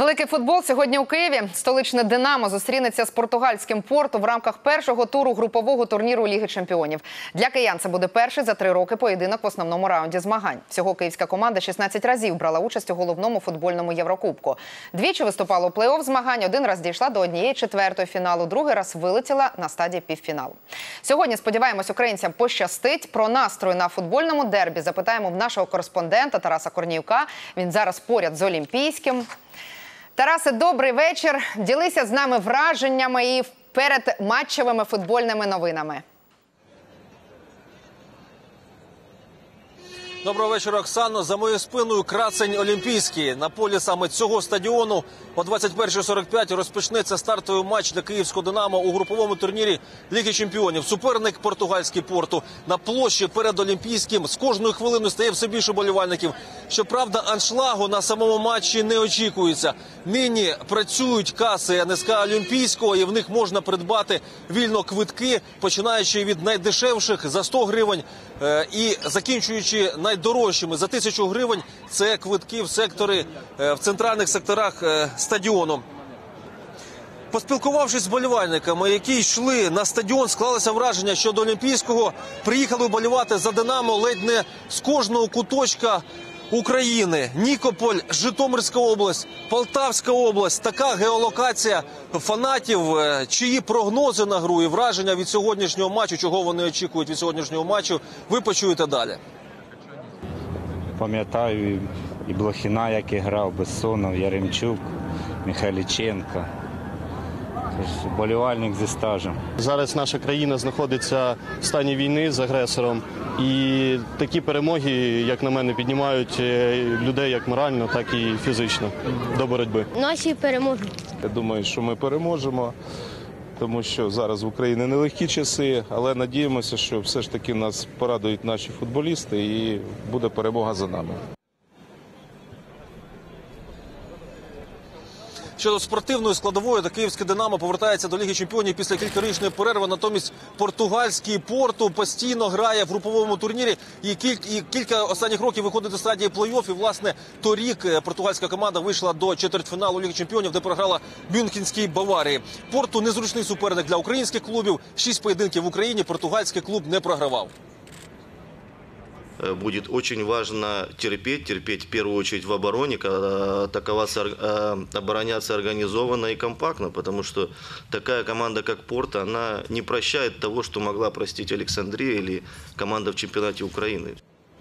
Великий футбол сьогодні у Києві. Столичне «Динамо» зустрінеться з португальським «Порту» в рамках першого туру групового турніру Ліги чемпіонів. Для киян це буде перший за 3 роки поєдинок в основному раунді змагань. Всього київська команда 16 разів брала участь у головному футбольному Єврокубку. Двічі виступала у плей-офф змагань, один раз дійшла до 1/4 фіналу, другий раз вилетіла на стадії півфіналу. Сьогодні, сподіваємось, українцям пощастить. Про настрої на футбольному дербі запитаємо в нашого кореспондента Тараса Корніюка. Він зараз поряд з Олімпійським. Тарасе, добрий вечір. Ділися з нами враженнями і передматчевими футбольними новинами. Доброго вечора, Оксано. За моєю спиною красень Олімпійський. На полі саме цього стадіону о 21:45 розпочнеться стартовий матч для київського «Динамо» у груповому турнірі Ліги чемпіонів. Суперник португальський «Порту». На площі перед Олімпійським з кожною хвилиною стає все більше болівальників. Щоправда, аншлагу на самому матчі не очікується. Нині працюють каси НСК Олімпійського, і в них можна придбати вільно квитки, починаючи від найдешевших за 100 гривень і закінчуючи найдорожчими за 1000 гривень. Це квитки в сектори, в центральних секторах стадіону. Поспілкувавшись з вболівальниками, які йшли на стадіон, склалося враження, що до Олімпійського приїхали вболівати за «Динамо» ледь не з кожного куточка України. Нікополь, Житомирська область, Полтавська область. Така геолокація фанатів, чиї прогнози на гру і враження від сьогоднішнього матчу, чого вони очікують від сьогоднішнього матчу, ви почуєте далі. Пам'ятаю і Блохіна, який грав, Бессонов, Яремчук, Михайліченко. Тож вболівальник зі стажем. Зараз наша країна знаходиться в стані війни з агресором. І такі перемоги, як на мене, піднімають людей як морально, так і фізично до боротьби. Наші переможуть. Я думаю, що ми переможемо, тому що зараз в Україні нелегкі часи, але надіємося, що все ж таки нас порадують наші футболісти і буде перемога за нами. Щодо спортивної складової, то київське «Динамо» повертається до Ліги чемпіонів після кількарічної перерви. Натомість португальський «Порту» постійно грає в груповому турнірі і кілька останніх років виходить до стадії плей-офф. І, власне, торік португальська команда вийшла до четвертьфіналу Ліги чемпіонів, де програла Мюнхенській «Баварії». «Порту» – незручний суперник для українських клубів. 6 поєдинків в Україні португальський клуб не програвав. Будет очень важно терпеть в первую очередь в обороне, обороняться организованно и компактно, потому что такая команда, как «Порту», она не прощает того, что могла простить Александрия или команда в чемпионате Украины.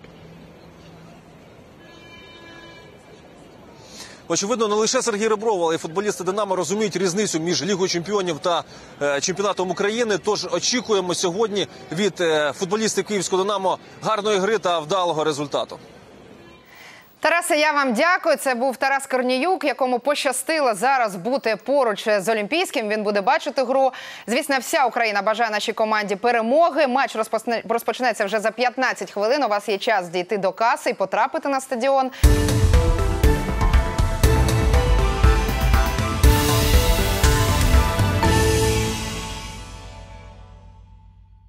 Очевидно, не лише Сергій Ребров, але й футболісти «Динамо» розуміють різницю між Лігою чемпіонів та чемпіонатом України. Тож очікуємо сьогодні від футболістів київського «Динамо» гарної гри та вдалого результату. Тарасе, я вам дякую. Це був Тарас Корніюк, якому пощастило зараз бути поруч з Олімпійським. Він буде бачити гру. Звісно, вся Україна бажає нашій команді перемоги. Матч розпочнеться вже за 15 хвилин. У вас є час дійти до каси і потрапити на стадіон.